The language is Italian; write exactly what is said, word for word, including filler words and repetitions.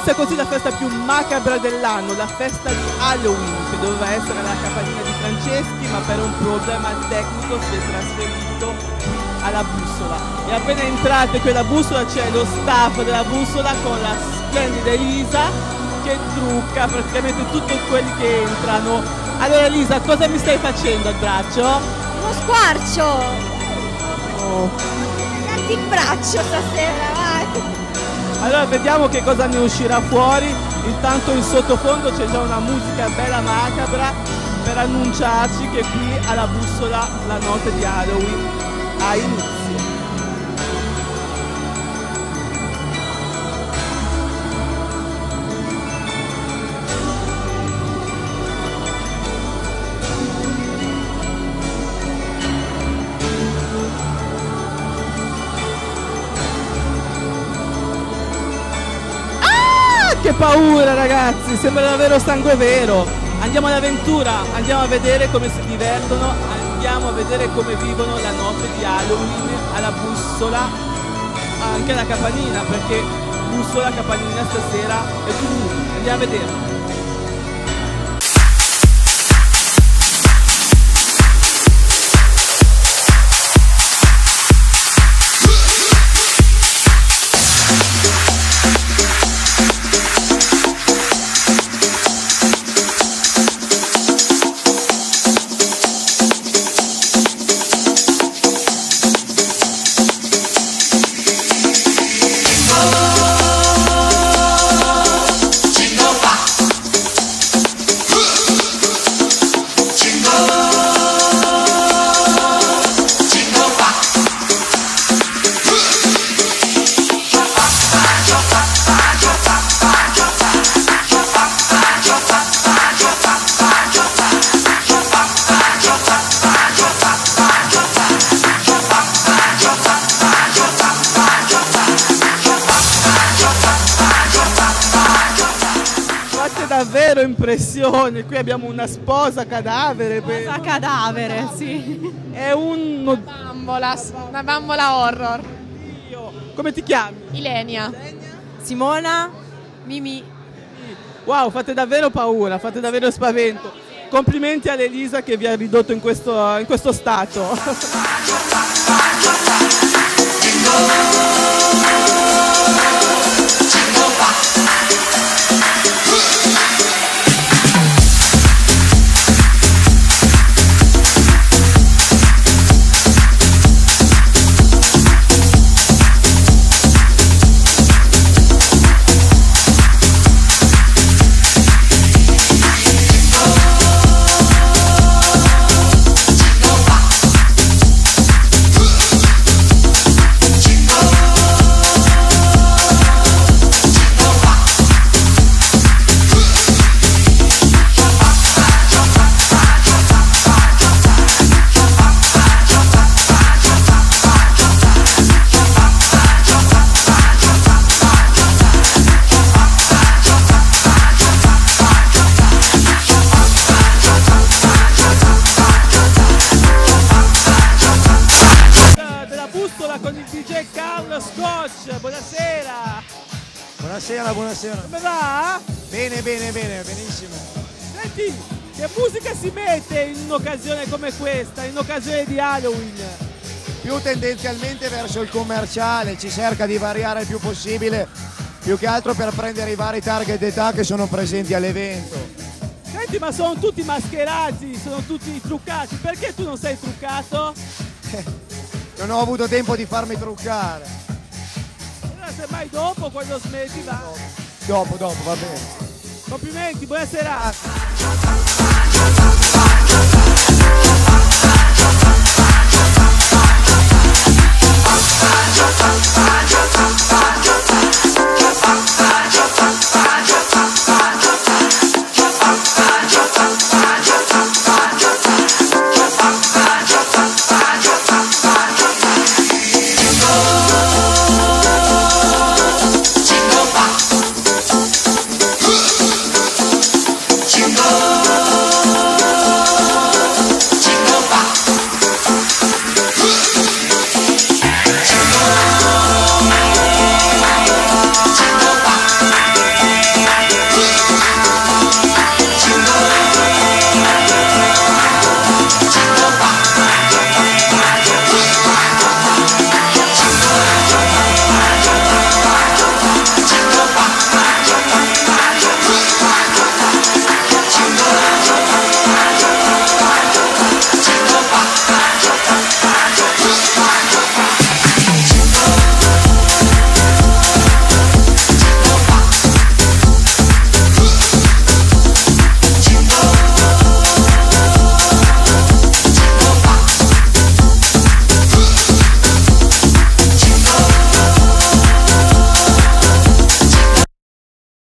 inizia così la festa più macabra dell'anno, la festa di Halloween, che doveva essere la capanina di Franceschi, ma per un problema tecnico si è trasferito alla bussola. E appena entrate quella bussola c'è lo staff della bussola con la splendida Elisa che trucca praticamente tutti quelli che entrano. Allora Elisa, cosa mi stai facendo al braccio? Uno squarcio! Oh. Datti il braccio stasera, vai! Allora vediamo che cosa ne uscirà fuori. Intanto in sottofondo c'è già una musica bella macabra per annunciarci che qui alla bussola la notte di Halloween ha inizio. Che paura ragazzi, sembra davvero sangue vero. Andiamo all'avventura, andiamo a vedere come si divertono, andiamo a vedere come vivono la notte di Halloween alla bussola, anche alla capanina, perché bussola, capanina stasera è tutto. Andiamo a vedere. Davvero impressione, qui abbiamo una sposa cadavere. Sposa cadavere, sì. È un... Una bambola, una bambola horror. Io. Come ti chiami? Ilenia. Ilenia? Simona. Mimi. Wow, fate davvero paura, fate davvero spavento. Complimenti all'Elisa che vi ha ridotto in questo, in questo stato. Con il D J Carlo Scotch, buonasera! Buonasera, buonasera! Come va? Bene, bene, bene, benissimo! Senti, che musica si mette in un'occasione come questa, in occasione di Halloween? Più tendenzialmente verso il commerciale, ci cerca di variare il più possibile, più che altro per prendere i vari target d'età che sono presenti all'evento. Senti, ma sono tutti mascherati, sono tutti truccati, perché tu non sei truccato? Non ho avuto tempo di farmi truccare. Allora semmai dopo, quando smetti va. Dopo, dopo, va bene. Complimenti, buona serata.